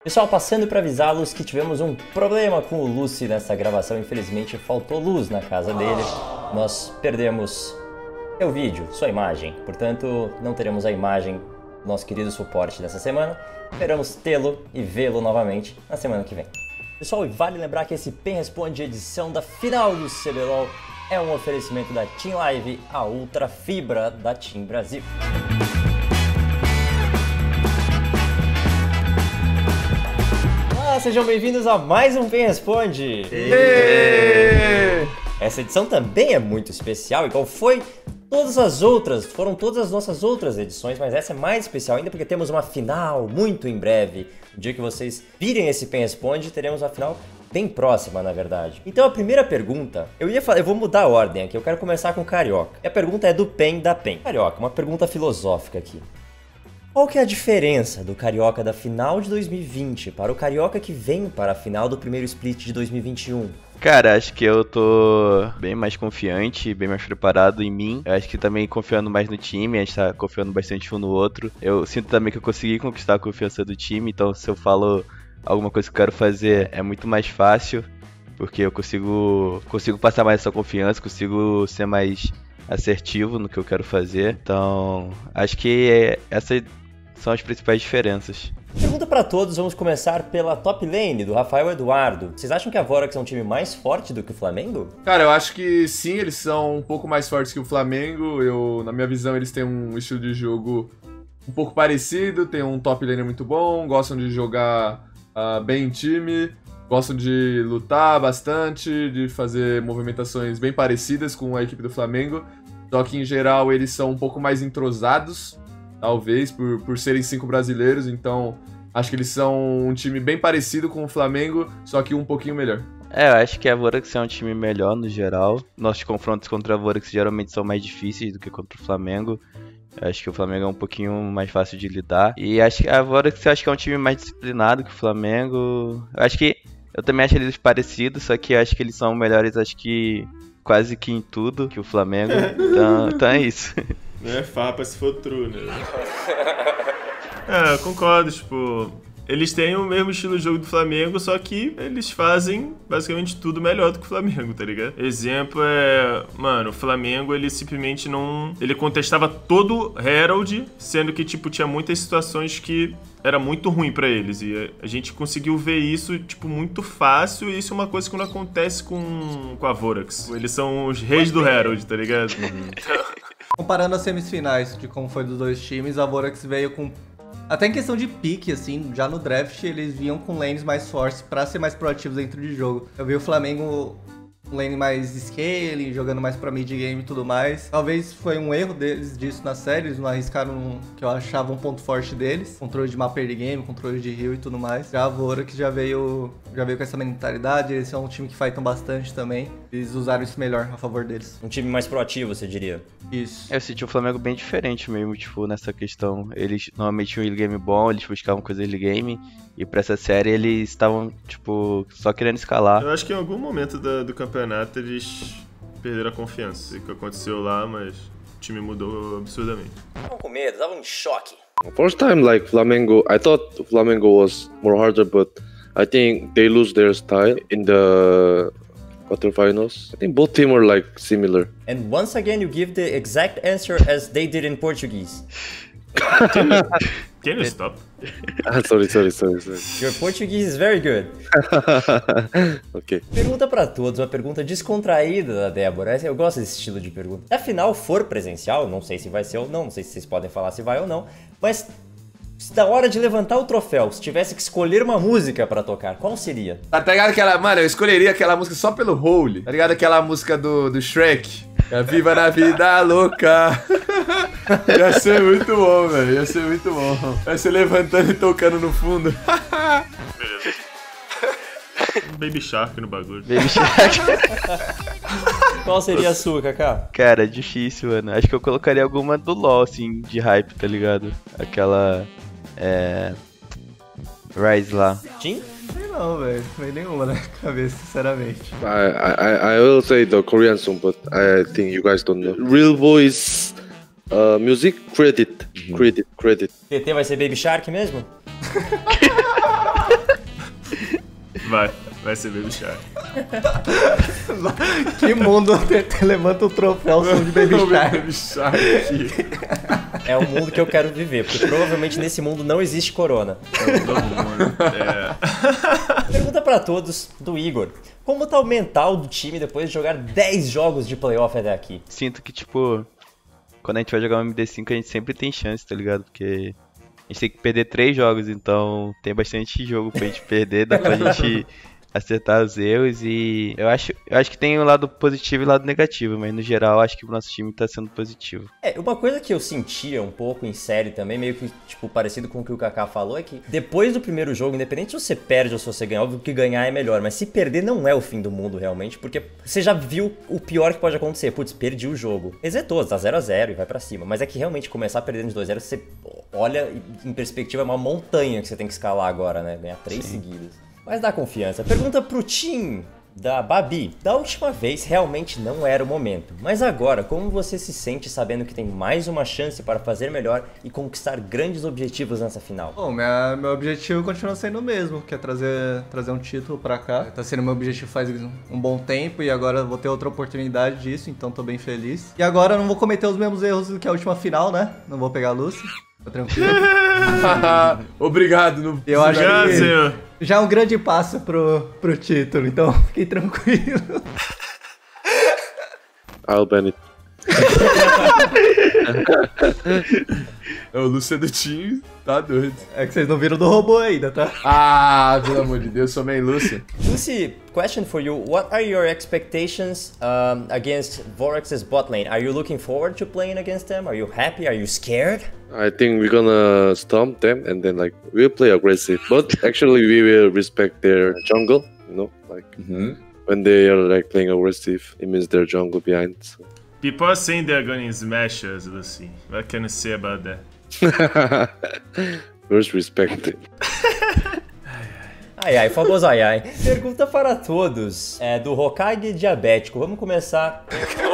Pessoal, passando para avisá-los que tivemos um problema com o Lucy nessa gravação. Infelizmente, faltou luz na casa dele. Nós perdemos seu vídeo, sua imagem. Portanto, não teremos a imagem do nosso querido suporte dessa semana. Esperamos tê-lo e vê-lo novamente na semana que vem. Pessoal, e vale lembrar que esse PEN Responde, edição da final do CBLOL, é um oferecimento da Team Live, a ultra fibra da Team Brasil. Sejam bem-vindos a mais um PEN Responde! Essa edição também é muito especial, igual foi todas as outras, foram todas as nossas outras edições, mas essa é mais especial ainda porque temos uma final muito em breve. No dia que vocês virem esse PEN Responde, teremos uma final bem próxima, na verdade. Então a primeira pergunta, eu vou mudar a ordem aqui, eu quero começar com o Carioca. E a pergunta é do PEN da PEN. Carioca, uma pergunta filosófica aqui. Qual que é a diferença do Carioca da final de 2020 para o Carioca que vem para a final do primeiro split de 2021? Cara, acho que eu tô bem mais confiante, bem mais preparado em mim. Eu acho que também confiando mais no time, a gente tá confiando bastante um no outro. Eu sinto também que eu consegui conquistar a confiança do time, então se eu falo alguma coisa que eu quero fazer é muito mais fácil, porque eu consigo passar mais essa confiança, consigo ser mais assertivo no que eu quero fazer. Então, acho que essas são as principais diferenças. Pergunta pra todos, vamos começar pela top lane do Rafael Eduardo. Vocês acham que a Vorax é um time mais forte do que o Flamengo? Cara, eu acho que sim, eles são um pouco mais fortes que o Flamengo. Na minha visão, eles têm um estilo de jogo um pouco parecido, tem um top lane muito bom, gostam de jogar bem em time, gostam de lutar bastante, de fazer movimentações bem parecidas com a equipe do Flamengo. Só que, em geral, eles são um pouco mais entrosados, talvez, por serem 5 brasileiros. Então, acho que eles são um time bem parecido com o Flamengo, só que um pouquinho melhor. Eu acho que a Vorax é um time melhor no geral. Nossos confrontos contra a Vorax geralmente são mais difíceis do que contra o Flamengo. Eu acho que o Flamengo é um pouquinho mais fácil de lidar. E acho que a Vorax é um time mais disciplinado que o Flamengo. Eu também acho eles parecidos, só que eu acho que eles são melhores, acho que quase que em tudo que o Flamengo. Então é isso. Não é farpa se for true, né? Eu concordo, tipo, eles têm o mesmo estilo de jogo do Flamengo, só que eles fazem basicamente tudo melhor do que o Flamengo, tá ligado? Exemplo mano, o Flamengo, ele simplesmente não... Ele contestava todo Herald, sendo que, tipo, tinha muitas situações que era muito ruim pra eles, e a gente conseguiu ver isso, tipo, muito fácil, e isso é uma coisa que não acontece com a Vorax. Eles são os reis do Herald, tá ligado? Comparando as semifinais de como foi dos dois times, a Vorax veio com... Até em questão de pique, assim, já no draft eles vinham com lanes mais fortes pra ser mais proativos dentro de jogo. Eu vi o Flamengo um lane mais scaling, jogando mais pra mid game e tudo mais. Talvez foi um erro deles disso na série, eles não arriscaram que eu achava um ponto forte deles. Controle de mapa early game, controle de heal e tudo mais. Já a Vorax já veio com essa mentalidade, eles são um time que fightam bastante também. Eles usaram isso melhor a favor deles. Um time mais proativo, você diria? Isso. Eu senti o Flamengo bem diferente mesmo, tipo, nessa questão. Eles normalmente tinham um early game bom, eles buscavam coisa early game. E pra essa série eles estavam, tipo, só querendo escalar. Eu acho que em algum momento do campeonato eles perderam a confiança. Não sei o que aconteceu lá, mas o time mudou absurdamente. Estavam com medo, estavam em choque. First time, like Flamengo, I thought Flamengo was more harder, but I think they lose their style in the quarterfinals. I think both teams were like similar. And once again, you give the exact answer as they did in Portuguese. Can you stop? Sorry. Your Portuguese is very good. Ok. Pergunta pra todos, uma pergunta descontraída da Débora. Eu gosto desse estilo de pergunta. Se a final for presencial, não sei se vai ser ou não sei se vocês podem falar se vai ou não, mas se da hora de levantar o troféu, se tivesse que escolher uma música pra tocar, qual seria? Tá ligado aquela... Mano, eu escolheria aquela música só pelo Holy. Tá ligado aquela música do Shrek? Viva na vida louca. Ia ser muito bom, velho. Ia ser muito bom. Ia ser levantando e tocando no fundo. Beleza. Baby Shark no bagulho. Baby Shark. Qual seria a sua, Kaká? Cara, é difícil, mano. Acho que eu colocaria alguma do LoL, assim, de hype, tá ligado? Aquela... Rise lá. Tim? Sei não, velho. Não veio nenhuma na cabeça, sinceramente. I will say the Korean song, but I think you guys don't know. Real Boys music credit. TT vai ser Baby Shark mesmo? Vai ser Baby Shark. Que mundo levanta o troféu som de Baby Shark. Baby Shark. É o mundo que eu quero viver, porque provavelmente nesse mundo não existe corona. Todo mundo. Pergunta pra todos, do Igor. Como tá o mental do time depois de jogar 10 jogos de playoff até aqui? Sinto que, tipo, quando a gente vai jogar um MD5, a gente sempre tem chance, tá ligado? Porque a gente tem que perder 3 jogos, então tem bastante jogo pra gente perder, dá pra gente acertar os erros e eu acho que tem um lado positivo e um lado negativo, mas no geral acho que o nosso time tá sendo positivo. Uma coisa que eu sentia um pouco em série também, meio que, tipo, parecido com o que o Kaká falou, é que depois do primeiro jogo, independente se você perde ou se você ganha, óbvio que ganhar é melhor, mas se perder não é o fim do mundo realmente, porque você já viu o pior que pode acontecer. Putz, perdi o jogo. Exetou, tá 0-0 e vai pra cima. Mas é que realmente começar perdendo de 2-0, você olha em perspectiva, é uma montanha que você tem que escalar agora, né? Ganhar 3 seguidas. Mas dá confiança. Pergunta pro Tim, da Babi. Da última vez, realmente não era o momento. Mas agora, como você se sente sabendo que tem mais uma chance para fazer melhor e conquistar grandes objetivos nessa final? Bom, meu objetivo continua sendo o mesmo, que é trazer um título pra cá. Tá sendo meu objetivo faz um bom tempo e agora vou ter outra oportunidade disso, então tô bem feliz. E agora eu não vou cometer os mesmos erros do que a última final, né? Não vou pegar a Lucy. Tá tranquilo? Obrigado. Eu acho Obrigado, que senhor. já é um grande passo pro título, então fiquei tranquilo. I'll ban it. O Lúcio é do time, tá doido. É que vocês não viram do robô ainda, tá? Ah, pelo amor de Deus, sou meio Lúcio. Lucy, question for you. What are your expectations against Vorax's bot lane? Are you looking forward to playing against them? Are you happy? Are you scared? I think we're gonna stomp them and then like we'll play aggressive, but actually we will respect their jungle. You know, like when they are like playing aggressive, it means their jungle behind. So. People are saying they're gonna smash us, Lucy. What can you say about that? First respect. Ai, famoso ai. Pergunta para todos, do Hokage diabético. Vamos começar.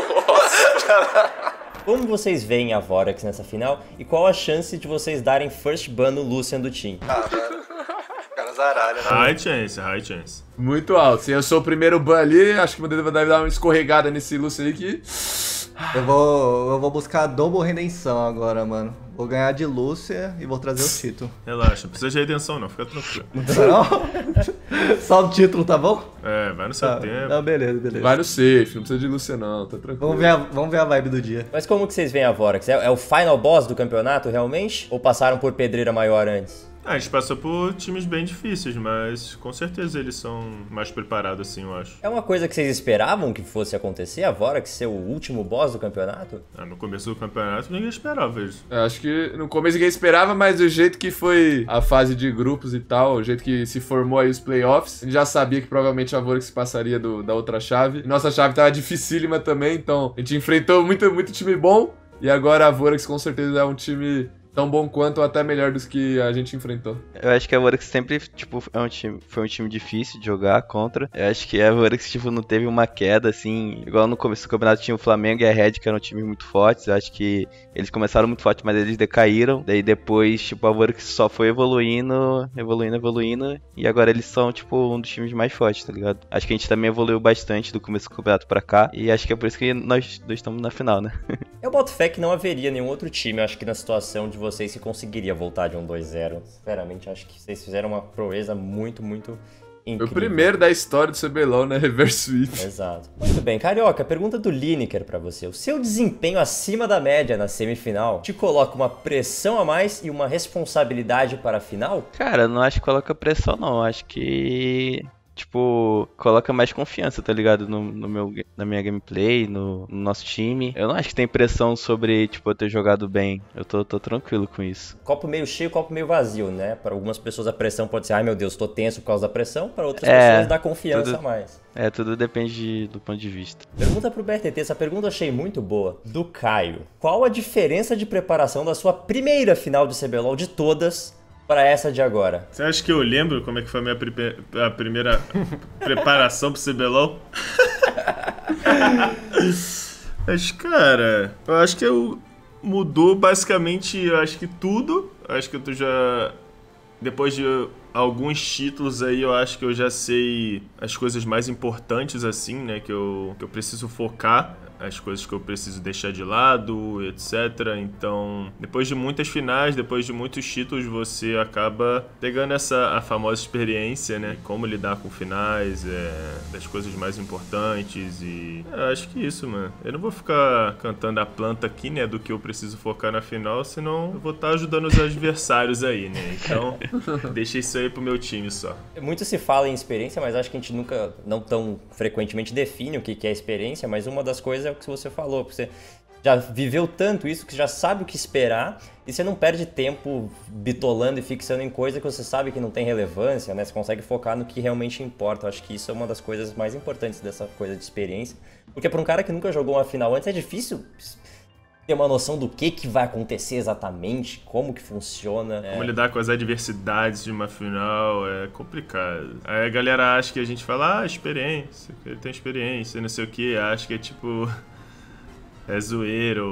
Como vocês veem a Vorax nessa final e qual a chance de vocês darem first ban no Lucian do time? Caras zaralha, né? High chance. Muito alto. Se eu sou o primeiro ban ali, acho que o meu dedo deve dar uma escorregada nesse Lúcio aí que... Eu vou buscar a double redenção agora, mano. Vou ganhar de Lúcia e vou trazer o título. Relaxa, não precisa de redenção não, fica tranquilo. Não? Só o título, tá bom? Vai no seu tempo. Não, beleza. Vai no safe, não precisa de Lúcio não, tá tranquilo. Vamos ver a vibe do dia. Mas como que vocês veem a Vorax? É o final boss do campeonato realmente? Ou passaram por pedreira maior antes? A gente passou por times bem difíceis, mas com certeza eles são mais preparados assim, eu acho. É uma coisa que vocês esperavam que fosse acontecer, a Vorax ser o último boss do campeonato? No começo do campeonato ninguém esperava isso. Acho que no começo ninguém esperava, mas do jeito que foi a fase de grupos e tal, o jeito que se formou aí os playoffs, a gente já sabia que provavelmente a Vorax passaria da outra chave. Nossa chave tava dificílima também, então a gente enfrentou muito time bom, e agora a Vorax com certeza é um time tão bom quanto ou até melhor dos que a gente enfrentou. Eu acho que a Vorax sempre, tipo, foi um time difícil de jogar contra. Eu acho que a Vorax, tipo, não teve uma queda, assim, igual no começo do campeonato tinha o Flamengo e a Red, que eram times muito fortes. Eu acho que eles começaram muito fortes, mas eles decaíram. Daí depois, tipo, a Vorax só foi evoluindo, e agora eles são, tipo, um dos times mais fortes, tá ligado? Acho que a gente também evoluiu bastante do começo do campeonato pra cá, e acho que é por isso que nós dois estamos na final, né? Eu boto fé que não haveria nenhum outro time, eu acho que na situação de vocês que conseguiria voltar de um 2-0. Sinceramente, acho que vocês fizeram uma proeza muito incrível. Foi o primeiro da história do CBLOL, né? Reverse sweep. Exato. Muito bem, Carioca, pergunta do Lineker pra você. O seu desempenho acima da média na semifinal te coloca uma pressão a mais e uma responsabilidade para a final? Cara, não acho que coloca pressão, não. Acho que... tipo, coloca mais confiança, tá ligado? Na minha gameplay, no nosso time. Eu não acho que tem pressão sobre, tipo, eu ter jogado bem. Eu tô tranquilo com isso. Copo meio cheio, copo meio vazio, né? Para algumas pessoas a pressão pode ser, ai meu Deus, tô tenso por causa da pressão. Para outras pessoas dá confiança a mais. Tudo depende do ponto de vista. Pergunta pro BRTT, essa pergunta eu achei muito boa. Do Caio. Qual a diferença de preparação da sua primeira final de CBLOL de todas para essa de agora? Você acha que eu lembro como é que foi a primeira preparação pro CBLOL? Mas, cara, eu acho que mudou basicamente, eu acho que tudo. Eu acho que eu tô já... Depois de alguns títulos aí eu acho que eu já sei as coisas mais importantes, assim, né? Que eu preciso focar, as coisas que eu preciso deixar de lado, etc. Então, depois de muitas finais, depois de muitos títulos, você acaba pegando a famosa experiência, né? Como lidar com finais, das coisas mais importantes e... acho que isso, mano. Eu não vou ficar cantando a planta aqui, né? Do que eu preciso focar na final, senão eu vou estar ajudando os adversários aí, né? Então, deixa isso aí pro meu time só. Muito se fala em experiência, mas acho que a gente nunca, não tão frequentemente define o que é experiência, mas uma das coisas é o que você falou, porque você já viveu tanto isso que já sabe o que esperar e você não perde tempo bitolando e fixando em coisa que você sabe que não tem relevância, né? Você consegue focar no que realmente importa. Eu acho que isso é uma das coisas mais importantes dessa coisa de experiência, porque para um cara que nunca jogou uma final antes é difícil ter uma noção do que vai acontecer exatamente, como que funciona. Como lidar com as adversidades de uma final é complicado. Aí a galera acha que a gente fala, experiência, ele tem experiência, não sei o que, acha que é tipo, é zoeira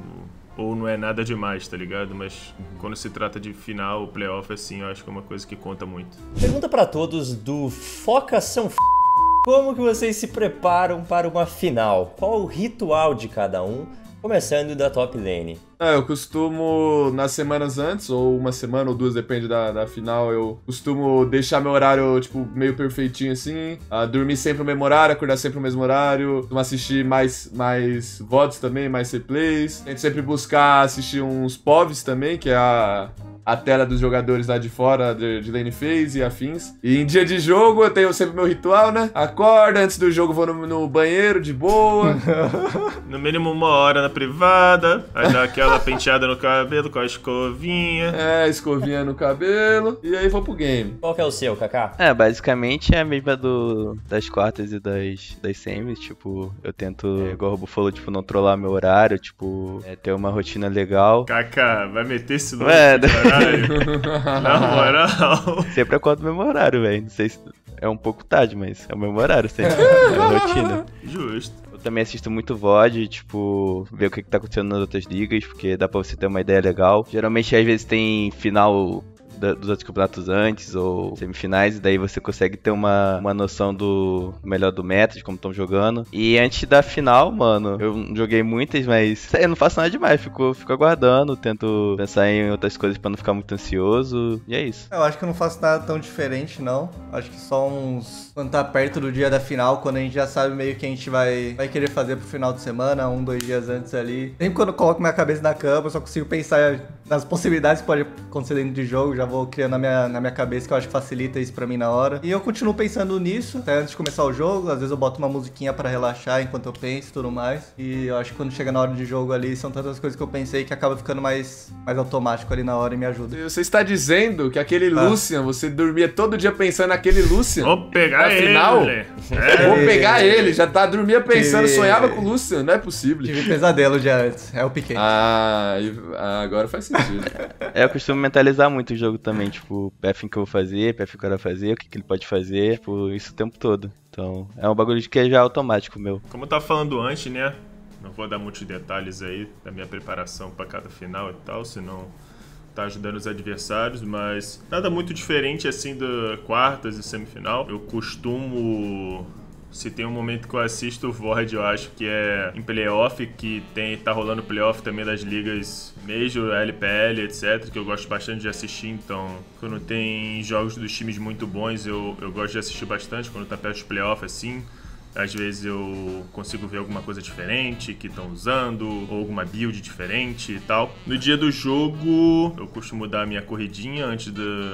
ou não é nada demais, tá ligado? Mas quando se trata de final, playoff, assim, eu acho que é uma coisa que conta muito. Pergunta pra todos do Focação como que vocês se preparam para uma final? Qual o ritual de cada um? Começando da top lane. Eu costumo, nas semanas antes, ou uma semana ou duas, depende da final, eu costumo deixar meu horário, tipo, meio perfeitinho assim, dormir sempre no mesmo horário, acordar sempre no mesmo horário, costumo assistir mais VODs também, mais replays, tento sempre buscar assistir uns POVs também, que é a tela dos jogadores lá de fora, de lane phase e afins. E em dia de jogo eu tenho sempre meu ritual, né? Acorda, antes do jogo vou no banheiro, de boa. No mínimo 1 hora na privada, aí dá aquela penteada no cabelo com a escovinha. Escovinha no cabelo, e aí vou pro game. Qual que é o seu, Kaká? Basicamente é a mesma das quartas e das semis, tipo, eu tento, igual o Robo falou, tipo, não trollar meu horário, tipo, ter uma rotina legal. Kaká, vai meter esse nome no horário? Na moral. Sempre acordo no mesmo horário, velho, não sei se é um pouco tarde, mas é o mesmo horário sempre, é a rotina. Justo. Também assisto muito VOD, tipo, ver o que tá acontecendo nas outras ligas, porque dá pra você ter uma ideia legal. Geralmente, às vezes, tem final dos outros campeonatos antes, ou semifinais, e daí você consegue ter uma noção do melhor do meta, de como estão jogando. E antes da final, mano, eu não joguei muitas, mas eu não faço nada demais, fico aguardando, tento pensar em outras coisas pra não ficar muito ansioso, e é isso. Eu acho que eu não faço nada tão diferente, não. Acho que só quando tá perto do dia da final, quando a gente já sabe meio que a gente vai querer fazer pro final de semana, 2 dias antes ali. Sempre quando eu coloco minha cabeça na cama, eu só consigo pensar nas possibilidades que pode acontecer dentro de jogo, já vou criando na minha cabeça, que eu acho que facilita isso pra mim na hora. E eu continuo pensando nisso, até antes de começar o jogo. Às vezes eu boto uma musiquinha pra relaxar enquanto eu penso e tudo mais. E eu acho que quando chega na hora de jogo ali, são tantas coisas que eu pensei que acaba ficando mais automático ali na hora e me ajuda. Você está dizendo que aquele Lucian, você dormia todo dia pensando naquele Lucian? Vou pegar ele. Final? Vou pegar ele, dormia pensando, sonhava com o Lucian, não é possível. Tive pesadelo já antes, é o Piquet. Agora faz sentido. Eu costumo mentalizar muito o jogo também, tipo, o pathing que eu vou fazer, pathing que o cara vai fazer, o que ele pode fazer, tipo, isso o tempo todo. Então, é um bagulho que é já automático meu. Como eu tava falando antes, né? Não vou dar muitos detalhes aí da minha preparação pra cada final e tal, senão tá ajudando os adversários, mas nada muito diferente assim da quartas e semifinal. Eu costumo... Se tem um momento que eu assisto o VOD, eu acho que é em playoff, que tá rolando playoff também das ligas Major, LPL, etc, que eu gosto bastante de assistir. Então, quando tem jogos dos times muito bons, eu gosto de assistir bastante, quando tá perto de playoff, assim. Às vezes eu consigo ver alguma coisa diferente que estão usando, ou alguma build diferente e tal. No dia do jogo, eu costumo dar a minha corridinha antes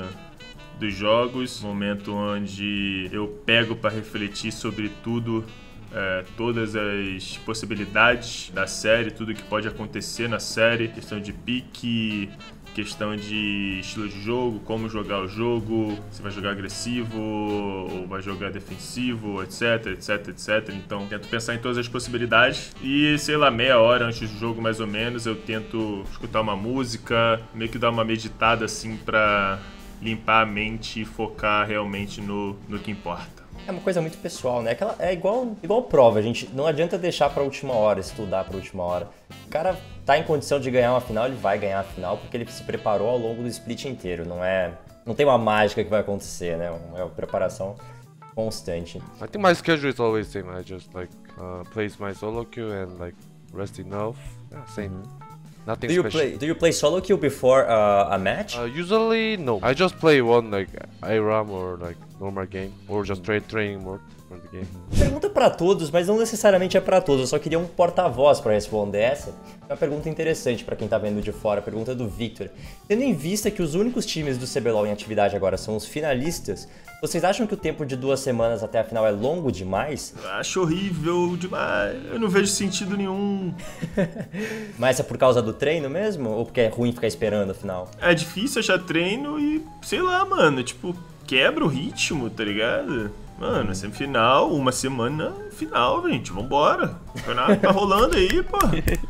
dos jogos, momento onde eu pego para refletir sobre tudo, todas as possibilidades da série, tudo que pode acontecer na série, questão de pique, questão de estilo de jogo, como jogar o jogo, se vai jogar agressivo ou vai jogar defensivo, etc, etc, etc. Então, tento pensar em todas as possibilidades e, sei lá, meia hora antes do jogo, mais ou menos, eu tento escutar uma música, meio que dar uma meditada, assim, pra limpar a mente e focar realmente no que importa. É uma coisa muito pessoal, né? É igual prova, gente. Não adianta deixar pra última hora, estudar pra última hora. O cara tá em condição de ganhar uma final, ele vai ganhar a final porque ele se preparou ao longo do split inteiro. Não é não tem uma mágica que vai acontecer, né? É uma preparação constante. I think my schedule is always same. I just like plays my solo queue and like rest enough. Yeah, same. Nothing special. Do you play solo queue before a match? Usually no. I just play one like IRAM or like normal game or just training mode for the game. Pergunta pra todos, mas não necessariamente é pra todos. Eu só queria um porta-voz pra responder essa. É uma pergunta interessante pra quem tá vendo de fora. A pergunta do Victor. Tendo em vista que os únicos times do CBLOL em atividade agora são os finalistas, vocês acham que o tempo de 2 semanas até a final é longo demais? Acho horrível demais. Eu não vejo sentido nenhum. Mas é por causa do treino mesmo? Ou porque é ruim ficar esperando a final? É difícil achar treino e, sei lá, mano, tipo, quebra o ritmo, tá ligado? Mano, semifinal, 1 semana, final, gente, vambora. O campeonato tá rolando aí, pô.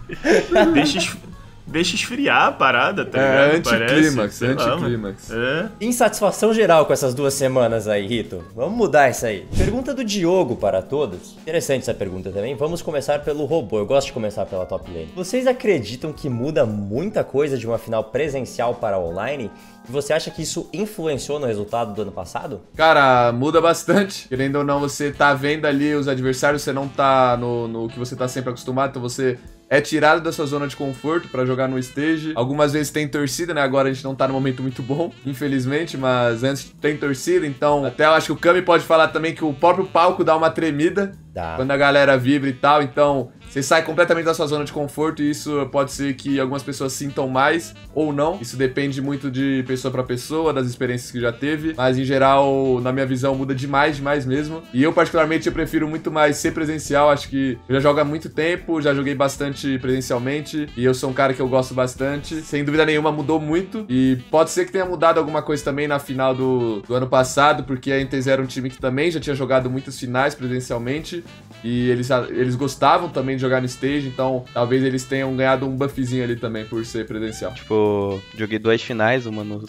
Deixa esfriar a parada, tá ligado? Anticlímax. É. Insatisfação geral com essas 2 semanas aí, Rito. Vamos mudar isso aí. Pergunta do Diogo para todos. Interessante essa pergunta também. Vamos começar pelo robô. Eu gosto de começar pela top lane. Vocês acreditam que muda muita coisa de uma final presencial para online? E você acha que isso influenciou no resultado do ano passado? Cara, muda bastante. Querendo ou não, você tá vendo ali os adversários, você não tá no que você tá sempre acostumado, então você é tirado da sua zona de conforto pra jogar no stage. Algumas vezes tem torcida, né? Agora a gente não tá num momento muito bom, infelizmente, mas antes tem torcida, então até eu acho que o Kami pode falar também que o próprio palco dá uma tremida quando a galera vibra e tal, então você sai completamente da sua zona de conforto e isso pode ser que algumas pessoas sintam mais ou não. Isso depende muito de pessoa pra pessoa, das experiências que já teve. Mas em geral, na minha visão, muda demais mesmo. E eu particularmente eu prefiro muito mais ser presencial. Acho que eu já jogo há muito tempo, já joguei bastante presencialmente. E eu sou um cara que eu gosto bastante. Sem dúvida nenhuma mudou muito. E pode ser que tenha mudado alguma coisa também na final do ano passado, porque a NTZ era um time que também já tinha jogado muitas finais presencialmente. E eles gostavam também de jogar no stage, então talvez eles tenham ganhado um buffzinho ali também por ser presencial. Tipo, joguei 2 finais, uma no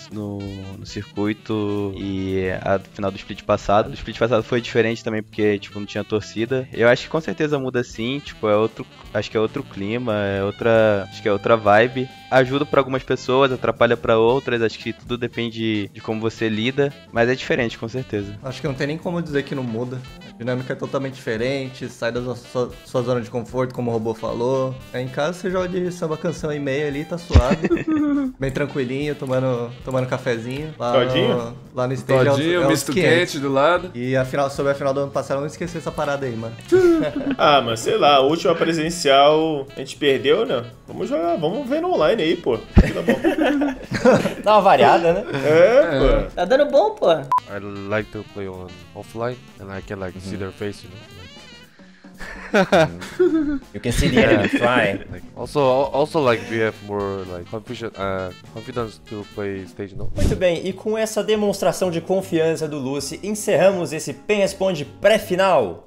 circuito e a final do split passado. O split passado foi diferente também porque, tipo, não tinha torcida. Eu acho que com certeza muda sim, tipo, acho que é outro clima, acho que é outra vibe. Ajuda pra algumas pessoas, atrapalha pra outras, acho que tudo depende de como você lida, mas é diferente, com certeza. Acho que não tem nem como dizer que não muda. A dinâmica é totalmente diferente, sai da sua zona de conforto, como o robô falou. Aí em casa você joga de samba canção e meia ali, tá suave. Bem tranquilinho, tomando cafezinho. Lá no stage Todinho, misto quente do lado. E sobre a final do ano passado, eu não esqueci essa parada aí, mano. Ah, mas sei lá, a última presencial a gente perdeu, né? Vamos jogar, vamos ver no online aí, pô. Tá bom. Dá uma variada, né? Pô. Tá dando bom, pô. I like to play on offline and I can like see their face, you know. You can see the enemy flying. Like, also like we have more like confidence to play stage, no? Muito bem, e com essa demonstração de confiança do Lucy, encerramos esse PEN Responde pré-final.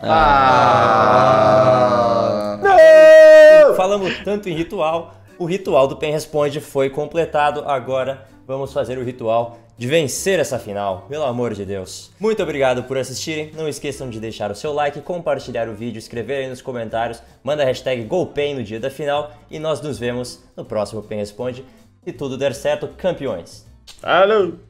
Não! Falamos tanto em ritual, o ritual do PEN Responde foi completado, agora vamos fazer o ritual de vencer essa final, pelo amor de Deus. Muito obrigado por assistirem, não esqueçam de deixar o seu like, compartilhar o vídeo, escrever aí nos comentários, manda a hashtag GoPen no dia da final e nós nos vemos no próximo PEN Responde. Se tudo der certo, campeões! Alô!